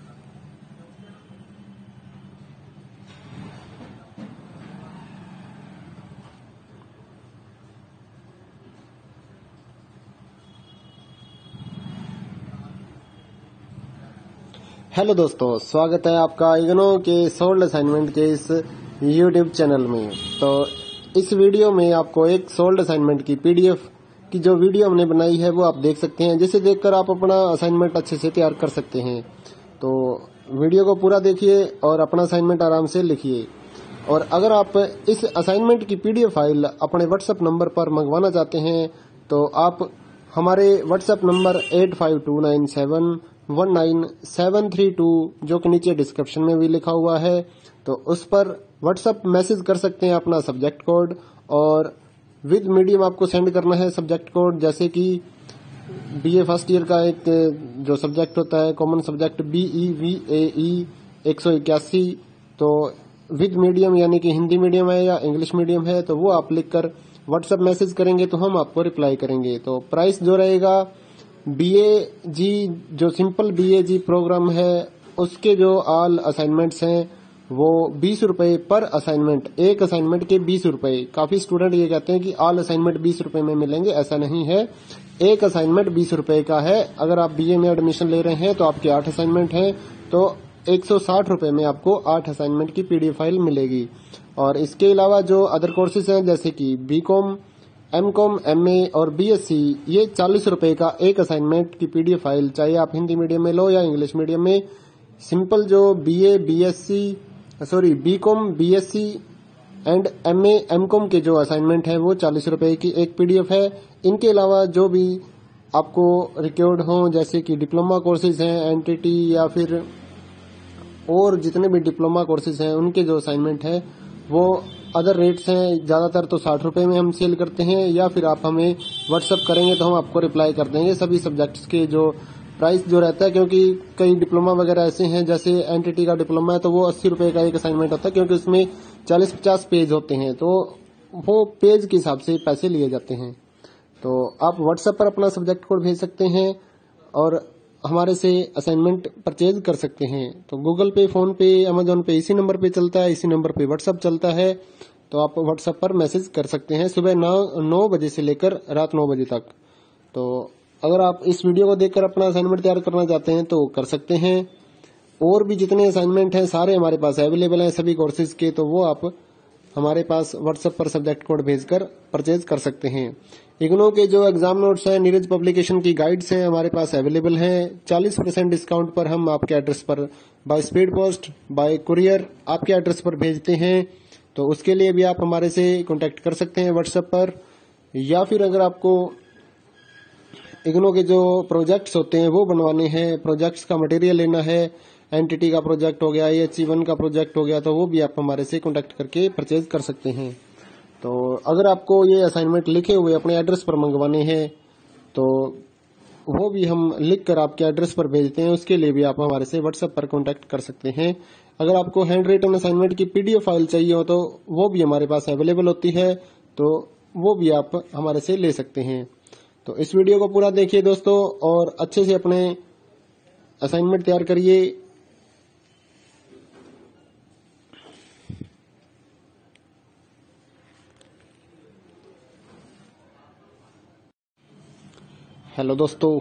स्वागत है आपका इग्नो के सोल्ड असाइनमेंट के इस यूट्यूब चैनल में। तो इस वीडियो में आपको एक सोल्ड असाइनमेंट की पीडीएफ की जो वीडियो हमने बनाई है वो आप देख सकते हैं, जिसे देखकर आप अपना असाइनमेंट अच्छे से तैयार कर सकते हैं। तो वीडियो को पूरा देखिए और अपना असाइनमेंट आराम से लिखिए। और अगर आप इस असाइनमेंट की पीडीएफ फाइल अपने व्हाट्सएप नंबर पर मंगवाना चाहते हैं तो आप हमारे व्हाट्सएप नंबर 8529719732 जो कि नीचे डिस्क्रिप्शन में भी लिखा हुआ है, तो उस पर व्हाट्सएप मैसेज कर सकते हैं अपना सब्जेक्ट कोड, और विद मीडियम आपको सेंड करना है सब्जेक्ट कोड। जैसे कि बीए फर्स्ट ईयर का एक जो सब्जेक्ट होता है कॉमन सब्जेक्ट BEVAE 181, तो विद मीडियम यानी कि हिंदी मीडियम है या इंग्लिश मीडियम है तो वो आप लिखकर व्हाट्सएप मैसेज करेंगे तो हम आपको रिप्लाई करेंगे। तो प्राइस जो रहेगा BAG जो सिंपल BAG प्रोग्राम है उसके जो ऑल असाइनमेंट्स हैं वो 20 रुपए पर असाइनमेंट, एक असाइनमेंट के 20 रुपए। काफी स्टूडेंट ये कहते हैं कि ऑल असाइनमेंट 20 रुपए में मिलेंगे, ऐसा नहीं है। एक असाइनमेंट 20 रुपए का है। अगर आप BA में एडमिशन ले रहे हैं तो आपके 8 असाइनमेंट हैं तो 160 रुपए में आपको 8 असाइनमेंट की पीडीएफ फाइल मिलेगी। और इसके अलावा जो अदर कोर्सेज हैं जैसे कि BCom, MCom, MA और BSc, ये 40 रुपए का एक असाइनमेंट की पीडीएफ फाइल, चाहे आप हिंदी मीडियम में लो या इंग्लिश मीडियम में। सिंपल जो BCom, BSc and MA, MCom के जो असाइनमेंट है वो 40 रुपए की एक पीडीएफ है। इनके अलावा जो भी आपको रिक्वायर्ड हो जैसे कि डिप्लोमा कोर्सेज हैं, NTT या फिर और जितने भी डिप्लोमा कोर्सेज हैं उनके जो असाइनमेंट है वो अदर रेट्स हैं। ज्यादातर तो 60 रुपए में हम सेल करते हैं, या फिर आप हमें व्हाट्सएप करेंगे तो हम आपको रिप्लाई कर देंगे सभी सब्जेक्ट्स के जो प्राइस जो रहता है। क्योंकि कई डिप्लोमा वगैरह ऐसे हैं, जैसे NTT का डिप्लोमा है तो वो 80 रुपए का एक असाइनमेंट होता है, क्योंकि उसमें 40-50 पेज होते हैं तो वो पेज के हिसाब से पैसे लिए जाते हैं। तो आप व्हाट्सएप पर अपना सब्जेक्ट कोड भेज सकते हैं और हमारे से असाइनमेंट परचेज कर सकते हैं। तो गूगल पे, फोन पे, अमेजोन पे इसी नंबर पे चलता है, इसी नंबर पे व्हाट्सएप चलता है। तो आप व्हाट्सएप पर मैसेज कर सकते हैं सुबह 9 बजे से लेकर रात 9 बजे तक। तो अगर आप इस वीडियो को देखकर अपना असाइनमेंट तैयार करना चाहते हैं तो कर सकते हैं। और भी जितने असाइनमेंट हैं सारे हमारे पास अवेलेबल हैं सभी कोर्सेज के, तो वो आप हमारे पास व्हाट्सएप पर सब्जेक्ट कोड भेजकर परचेज कर सकते हैं। इग्नो के जो एग्जाम नोट्स हैं, नीरज पब्लिकेशन की गाइड्स हैं हमारे पास अवेलेबल हैं। 40% डिस्काउंट पर हम आपके एड्रेस पर by speed post, by courier आपके एड्रेस पर भेजते हैं। तो उसके लिए भी आप हमारे से कांटेक्ट कर सकते हैं व्हाट्सएप पर। या फिर अगर आपको इग्नो के जो प्रोजेक्ट्स होते हैं वो बनवाने हैं, प्रोजेक्ट्स का मटेरियल लेना है, NTT का प्रोजेक्ट हो गया, AHE1 का प्रोजेक्ट हो गया, तो वो भी आप हमारे से कांटेक्ट करके परचेज कर सकते हैं। तो अगर आपको ये असाइनमेंट लिखे हुए अपने एड्रेस पर मंगवाने हैं तो वो भी हम लिख कर आपके एड्रेस पर भेजते हैं, उसके लिए भी आप हमारे से व्हाट्सएप पर कांटेक्ट कर सकते हैं। अगर आपको हैंड रिटन असाइनमेंट की पीडीएफ फाइल चाहिए हो तो वो भी हमारे पास अवेलेबल होती है, तो वो भी आप हमारे से ले सकते हैं। तो इस वीडियो को पूरा देखिए दोस्तों और अच्छे से अपने असाइनमेंट तैयार करिए। हेलो दोस्तों,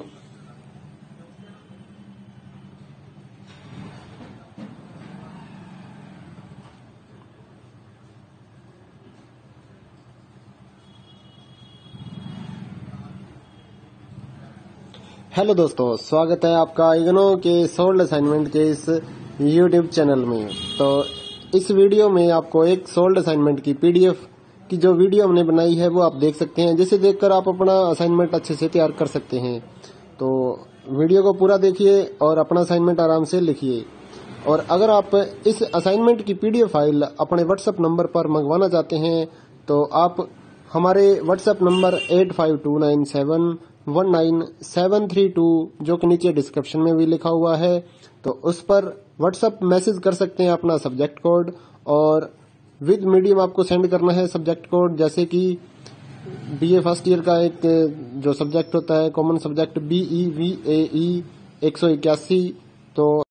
स्वागत है आपका इग्नो के सोल्ड असाइनमेंट के इस YouTube चैनल में। तो इस वीडियो में आपको एक सोल्ड असाइनमेंट की पीडीएफ की जो वीडियो हमने बनाई है वो आप देख सकते हैं, जिसे देखकर आप अपना असाइनमेंट अच्छे से तैयार कर सकते हैं। तो वीडियो को पूरा देखिए और अपना असाइनमेंट आराम से लिखिए। और अगर आप इस असाइनमेंट की पीडीएफ फाइल अपने व्हाट्सएप नंबर पर मंगवाना चाहते हैं तो आप हमारे व्हाट्सएप नंबर 8529719732 जो कि नीचे डिस्क्रिप्शन में भी लिखा हुआ है, तो उस पर व्हाट्सएप मैसेज कर सकते हैं अपना सब्जेक्ट कोड, और विद मीडियम आपको सेंड करना है सब्जेक्ट कोड। जैसे कि BA फर्स्ट ईयर का एक जो सब्जेक्ट होता है कॉमन सब्जेक्ट BEVAE 181, तो